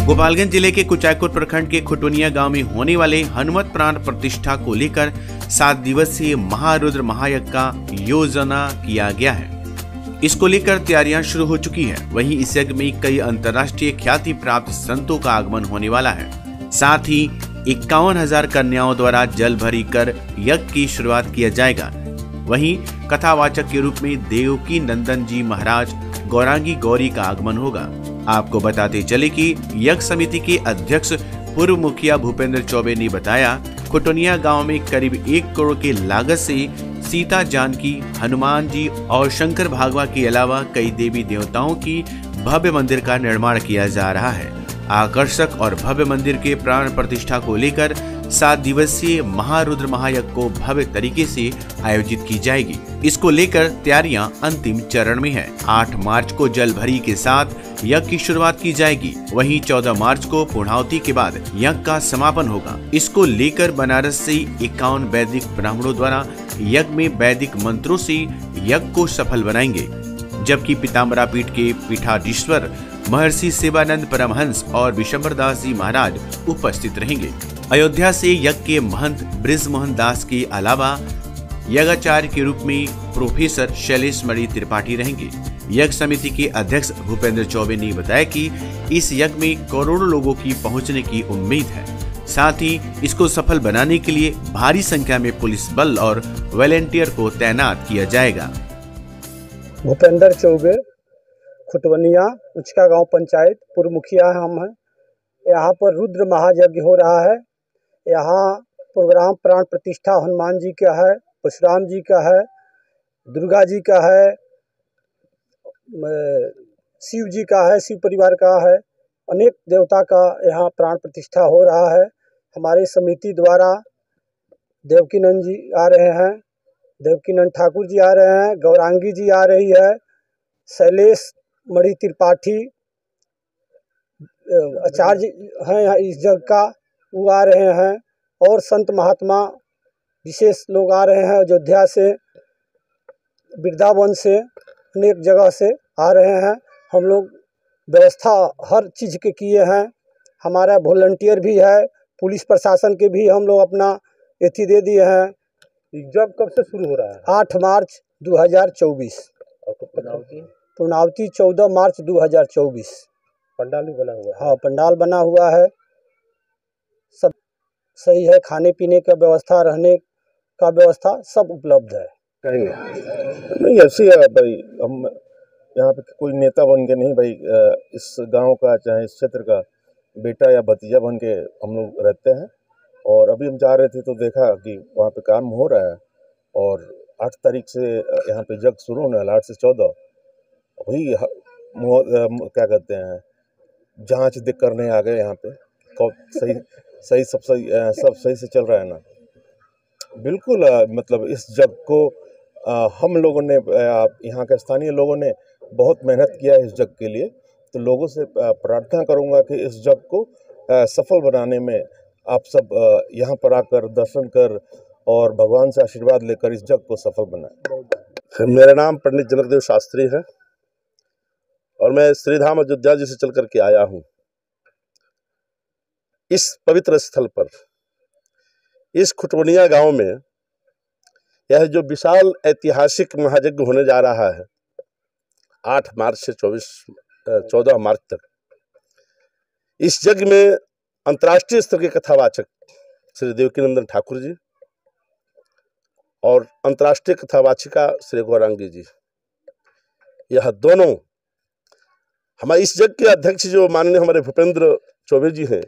गोपालगंज जिले के कुचायकोट प्रखंड के खुटवनिया गांव में होने वाले हनुमत प्राण प्रतिष्ठा को लेकर 7 दिवसीय महारुद्र महायज्ञ का योजना किया गया है। इसको लेकर तैयारियां शुरू हो चुकी है। वहीं इस यज्ञ में कई अंतर्राष्ट्रीय ख्याति प्राप्त संतों का आगमन होने वाला है। साथ ही 51,000 कन्याओं द्वारा जल भरी कर यज्ञ की शुरुआत किया जाएगा। वहीं कथावाचक के रूप में देवकी नंदन जी महाराज गौरांगी गौरी का आगमन होगा। आपको बताते चले कि यज्ञ समिति के अध्यक्ष पूर्व मुखिया भूपेंद्र चौबे ने बताया, खुटवनिया गांव में करीब 1 करोड़ की लागत से सीता जानकी, हनुमान जी और शंकर भागवा के अलावा कई देवी देवताओं की भव्य मंदिर का निर्माण किया जा रहा है। आकर्षक और भव्य मंदिर के प्राण प्रतिष्ठा को लेकर 7 दिवसीय महारुद्र महायज्ञ को भव्य तरीके से आयोजित की जाएगी। इसको लेकर तैयारियां अंतिम चरण में है। 8 मार्च को जल भरी के साथ यज्ञ की शुरुआत की जाएगी। वहीं 14 मार्च को पूर्णाहुति के बाद यज्ञ का समापन होगा। इसको लेकर बनारस से 51 वैदिक ब्राह्मणों द्वारा यज्ञ में वैदिक मंत्रों से यज्ञ को सफल बनाएंगे, जबकि पीताम्बरा पीठ के पीठाधीश्वर महर्षि सेवानंद परमहंस और विशंबर दास जी महाराज उपस्थित रहेंगे। अयोध्या से यज्ञ के महंत ब्रिजमोहन दास के अलावा यज्ञाचार्य के रूप में प्रोफेसर शैलेश मणि त्रिपाठी रहेंगे। यज्ञ समिति के अध्यक्ष भूपेंद्र चौबे ने बताया कि इस यज्ञ में करोड़ों लोगों की पहुंचने की उम्मीद है। साथ ही इसको सफल बनाने के लिए भारी संख्या में पुलिस बल और वॉलेंटियर को तैनात किया जाएगा। भूपेंद्र चौबे, खुटवनिया उचका गांव पंचायत पूर्व मुखिया हम हैं। यहाँ पर रुद्र महायज्ञ हो रहा है। यहाँ प्रोग्राम प्राण प्रतिष्ठा हनुमान जी का है, परशुराम जी का है, दुर्गा जी का है, शिव जी का है, शिव परिवार का है, अनेक देवता का यहाँ प्राण प्रतिष्ठा हो रहा है। हमारी समिति द्वारा देवकीनंद जी आ रहे हैं, देवकीनंद ठाकुर जी आ रहे हैं, गौरांगी जी आ रही है, शैलेश मणि त्रिपाठी आचार्य हैं इस जग का, वो आ रहे हैं, और संत महात्मा विशेष लोग आ रहे हैं। अयोध्या से, वृंदावन से, अनेक जगह से आ रहे हैं। हम लोग व्यवस्था हर चीज़ के किए हैं। हमारा वॉलंटियर भी है, पुलिस प्रशासन के भी हम लोग अपना एथी दे दिए हैं। जब कब से शुरू हो रहा है? 8 मार्च 2024 और पूर्णाहुति 14 मार्च 2024। पंडाल भी बना हुआ है? हाँ, पंडाल बना हुआ है। सब सही है, खाने पीने का व्यवस्था, रहने का व्यवस्था सब उपलब्ध है। नहीं, ऐसी है भाई, हम यहाँ पे कोई नेता बन के नहीं भाई, इस गांव का चाहे इस क्षेत्र का बेटा या भतीजा बन के हम लोग रहते हैं। और अभी हम जा रहे थे तो देखा कि वहाँ पे काम हो रहा है और 8 तारीख से यहाँ पे यज्ञ शुरू होने वाला, 8 से 14। वही क्या कहते हैं, जांच देख करने आ गए यहाँ पे, सब सही से चल रहा है ना? बिल्कुल, मतलब इस यज्ञ को हम लोगों ने, यहाँ के स्थानीय लोगों ने बहुत मेहनत किया है इस यज्ञ के लिए। तो लोगों से प्रार्थना करूँगा कि इस यज्ञ को सफल बनाने में आप सब यहाँ पर आकर दर्शन कर और भगवान से आशीर्वाद लेकर इस यज्ञ को सफल बनाएं। मेरा नाम पंडित जनकदेव शास्त्री है और मैं श्रीधाम अयोध्या जी से चल करके आया हूँ। इस पवित्र स्थल पर, इस खुटवनिया गांव में यह जो विशाल ऐतिहासिक महायज्ञ होने जा रहा है 8 मार्च से 14 मार्च तक, इस यज्ञ में अंतर्राष्ट्रीय स्तर के कथावाचक श्री देवकीनंदन ठाकुर जी और अंतर्राष्ट्रीय कथावाचिका श्री गौरांगी जी, यह दोनों हमारे इस यज्ञ के अध्यक्ष जो माननीय हमारे भूपेंद्र चौबे जी हैं,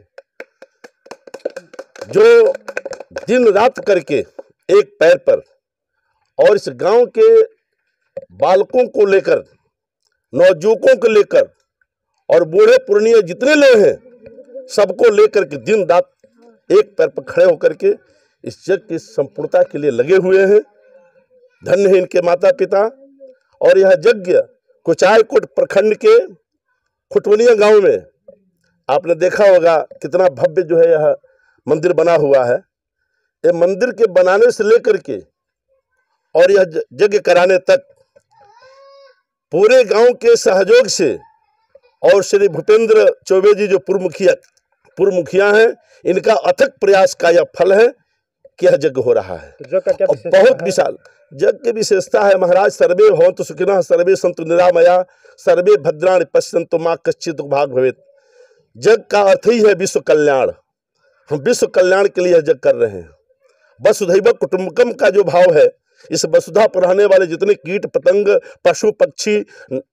जो दिन रात करके एक पैर पर और इस गांव के बालकों को लेकर, नवजुवकों को लेकर और बूढ़े पुराने जितने लोग हैं सबको लेकर के दिन रात एक पैर पर खड़े होकर के इस यज्ञ की संपूर्णता के लिए लगे हुए हैं। धन्य है इनके माता पिता। और यह यज्ञ कुचायकोट प्रखंड के खुटवनिया गांव में आपने देखा होगा कितना भव्य जो है यह मंदिर बना हुआ है। ये मंदिर के बनाने से लेकर के और यह यज्ञ कराने तक पूरे गांव के सहयोग से और श्री भूपेंद्र चौबे जी जो पूर्व मुखिया हैं, इनका अथक प्रयास का यह फल है कि यह यज्ञ हो रहा है। जग का क्या और विशेषता बहुत है? विशाल यज्ञ की विशेषता है महाराज। सर्वे भवन्तु सुखिनः, सर्वे सन्तु निरामया, सर्वे भद्राणि पश्यन्तु मा कश्चित् भाग भवेत्। जग का अर्थ ही है विश्व कल्याण। हम विश्व कल्याण के लिए यह जग कर रहे हैं। वसुधैव कुटुम्बकम का जो भाव है, इस वसुधा पर रहने वाले जितने कीट पतंग, पशु पक्षी,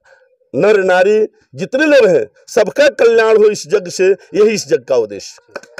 नर नारी, जितने लोग हैं, सबका कल्याण हो इस जग से, यही इस जग का उद्देश्य।